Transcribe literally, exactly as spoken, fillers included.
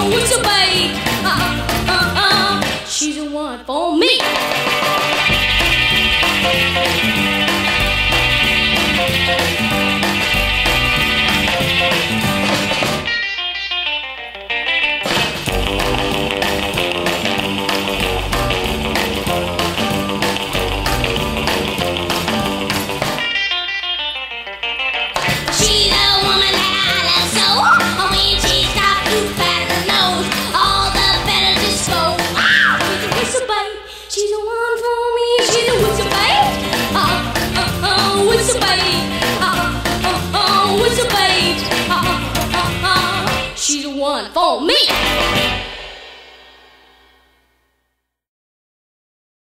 whistle babe. Uh, uh, uh, she's the one for me. She's the one for me. She's a whistle babe. Uh, uh, uh, whistle babe. Uh, uh, uh, whistle babe. Uh, uh, uh, she's the one for me.